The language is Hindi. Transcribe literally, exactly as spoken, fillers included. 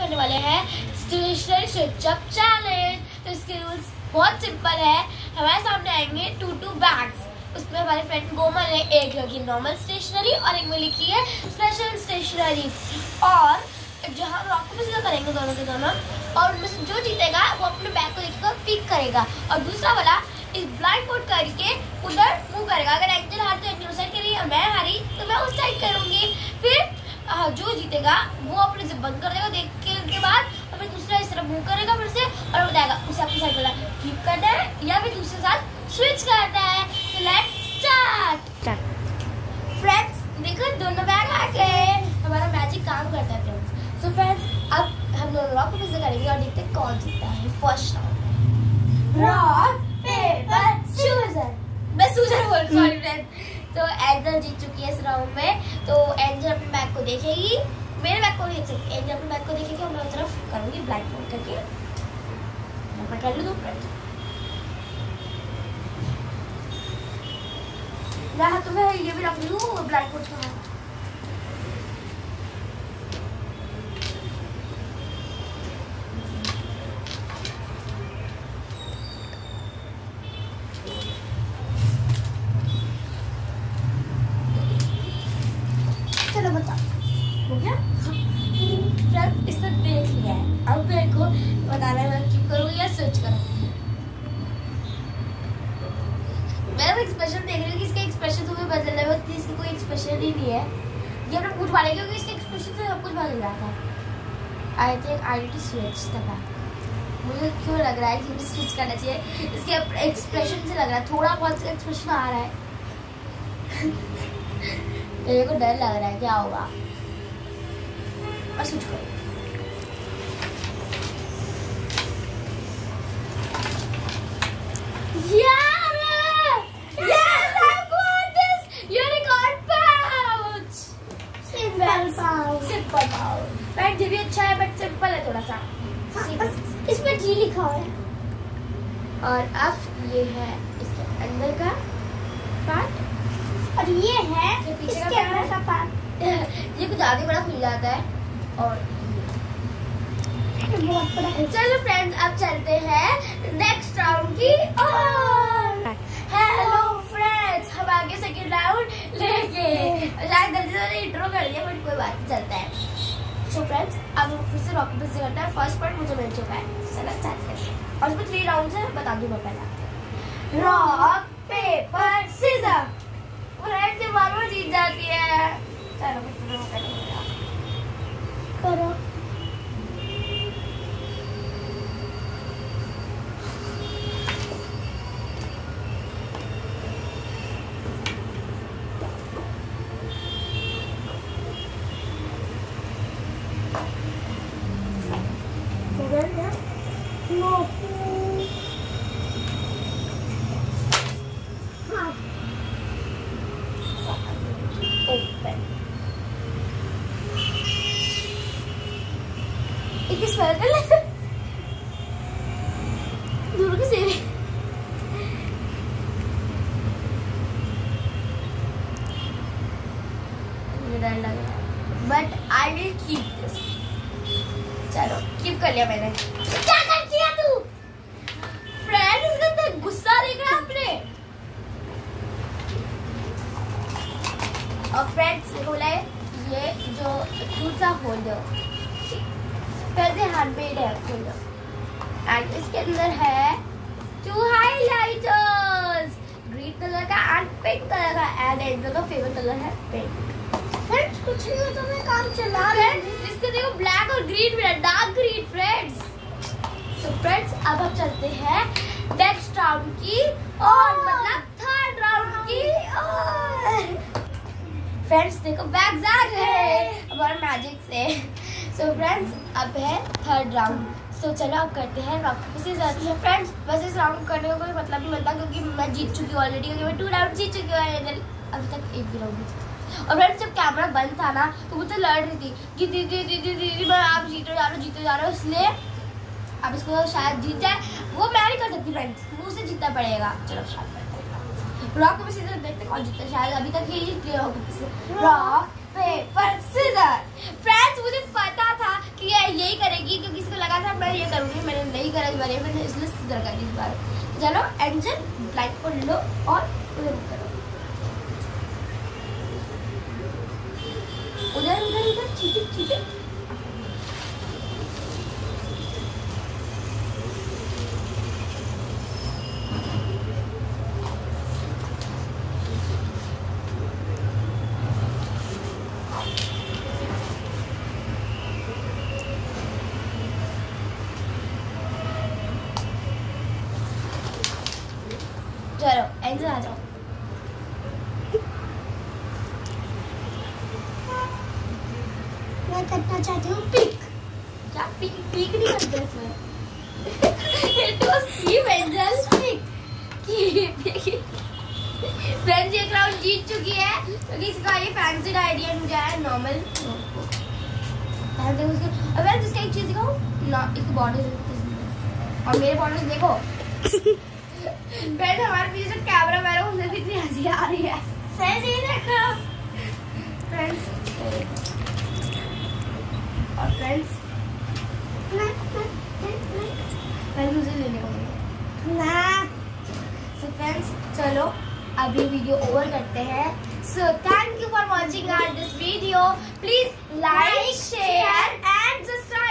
करने वाले हैं स्टेशनरी स्विच अप चैलेंज। तो इसके रूल्स बहुत सिंपल है। हमारे सामने आएंगे टू टू बैग्स, उसमें हमारे फ्रेंड कोमल ने एक लिखी नॉर्मल स्टेशनरी और एक में लिखी है स्पेशल स्टेशनरी। और जहाँ रॉक को सीधा करेंगे दोनों के दोनों, और उनमें से जो जीतेगा वो अपने बैग को लेकर पिक करेगा और दूसरा वाला इस ब्लाइंड बोर्ड करके उधर मूव करेगा। अगर एंजल हार तो एंजल उस साइड करेगी और मैं हारी तो मैं उस साइड करूंगी। फिर जो जीतेगा वो अपने से बंद कर देगा देख के के बाद, और फिर दूसरा इस तरह मूव करेगा फिर से और बताएगा उसे अपनी साइड वाला फ्लिप करना है या फिर दूसरे साथ स्विच करना है। तो लेट्स स्टार्ट। फ्रेंड्स देखो दोनों बैग आ गए, हमारा मैजिक काम करता है फ्रेंड्स। सो फ्रेंड्स अब हम दोनों रॉक पेपर सीजर करेंगे और देखते हैं कौन जीतता है। First round rock paper scissor, मैं सीजर बोल सॉरी फ्रेंड्स। तो एंजल जीत चुकी है इस राउंड में। तो एंजल अपने बैग को देखेगी, मेरे बैग को देख सकती है, एंजल अपने बैग को देखेगी और मैं उस तरफ करूंगी ब्लैक बोर्ड करके। मैं कर लूं दो फ्रेंड्स, मैं हाथों में ये भी रख लूं ब्लैक बोर्ड का। चलो बता हो गया? फ्रेंड इसने देख लिया है, अब मेरे को बताना है मैं क्यों करूँ या स्विच करूँ। मैं वो एक्सप्रेशन देख रही हूँ कि इसका एक्सप्रेशन तुम्हें बदल रहा है, इसका कोई एक्सप्रेशन ही नहीं है। ये अपने पूछ पा रहे क्योंकि इसके एक्सप्रेशन से सब कुछ बदल रहा था। I think I need to switch the bag. मुझे क्यों लग रहा है कि मुझे स्विच करना चाहिए, इसके एक्सप्रेशन से लग रहा है थोड़ा बहुत एक्सप्रेशन आ रहा है। मेरे को डर लग रहा है क्या होगा, और स्विच करो। Yes, I got this unicorn pouch. Simple pouch. Simple pouch. Friend ये भी अच्छा है बट सिंपल है थोड़ा सा। इसमें जी लिखा है। और अब ये है इसके अंदर का पार्ट और ये है इसके अंदर का पार्ट। ये कुछ आगे बड़ा खुल जाता है और बहुत बड़ा। चलो फ्रेंड्स अब चलते हैं नेक्स्ट राउंड की ओर। हेलो फ्रेंड्स, हम आगे सेकंड राउंड लेके शायद गलती से इंट्रो कर दिया बट कोई बात नहीं, चलता है। सो फ्रेंड्स अब फिर से रॉक पेपर सीजर करते हैं। फर्स्ट पार्ट मुझे मिल चुका है, चलो स्टार्ट करते हैं। और इसमें थ्री राउंड्स है, बता दूं मैं पहले। रॉक पेपर सीजर, फ्रेंड्स ये बार बार जीत जाती है। चलो करो। No. हाँ. Open. एक स्पेल कर ले। दूर के से। मुझे डर लग रहा है, but I will keep this. चलो कीप कर लिया मैंने। क्या करती है तू? फ्रेंड इसका तो गुस्सा देख रहा आपने। और फ्रेंड्स ने बोला है ये जो दूसरा होल दो, पहले हैंडमेड है होल दो, एंड इसके अंदर है टू हाइलाइटर्स, ग्रीन कलर का एंड पिंक कलर का, एंड एंजल का फेवरेट कलर है पिंक। फ्रेंड्स कुछ नहीं हो तो मैं काम चला रहा है। इसके देखो ब्लैक और ग्रीन भी है, dark green friends. So friends अब हम चलते हैं नेक्स्ट राउंड की और मतलब थर्ड राउंड की और फ्रेंड्स देखो बैग्स आ गए हमारे मैजिक से। सो फ्रेंड्स अब है थर्ड राउंड। सो चलो अब करते हैं रॉक पेपर सीजर। फ्रेंड्स बस इस राउंड करने का कोई मतलब नहीं बनता क्योंकि मैं जीत चुकी हूँ ऑलरेडी, क्योंकि मैं टू राउंड जीत चुकी हूँ, अभी तक एक भी राउंड नहीं जीती। और फ्रेंड्स जब कैमरा बंद था ना तो मुझसे लड़ रही थी कि दीदी दीदी दीदी मैं आप जीते जा रहे हो जीते जा रहे हो, इसलिए अब इसको शायद जीत जाए। वो मैं नहीं कर सकती फ्रेंड्स, मुझसे जीतना पड़ेगा। चलो स्टार्ट करते हैं रॉक पेपर सीजर, देखते कौन जीतता है। शायद अभी तक ये जीत लिया होगा। Rock paper scissor. फ्रेंड्स मुझे पता था कि ठीक है यही करेगी क्योंकि इसको लगा था मैं ये करूँगी, मैंने नहीं करा इस बार, मैंने इसलिए सीधा कर दी इस बार। चलो एंजल ब्लाइंड फोल्ड लो और उधर करो, उधर उधर उधर चीटिंग चीटिंग। चलो एंजल आ जाओ। मैं करना चाहती हूँ पिक। क्या पिक? पिक नहीं करते इसमें। It was Steve Angel pick। Friends ये राउंड जीत चुकी है क्योंकि तो इसका ये फैंसी आइडिया मुझे आया नॉर्मल। अब इसका एक चीज दिखाओ ना, एक बॉर्डर और मेरे बॉर्डर देखो। फ्रेंड्स हमारे पीछे जो कैमरा मैन है उसे भी इतनी हंसी आ रही है। फ्रेंड्स ये देखो फ्रेंड्स, और फ्रेंड्स फ्रेंड्स मुझे लेने को मिला। सो फ्रेंड्स चलो अभी वीडियो ओवर करते हैं। So thank you for watching our this video. Please like share and subscribe.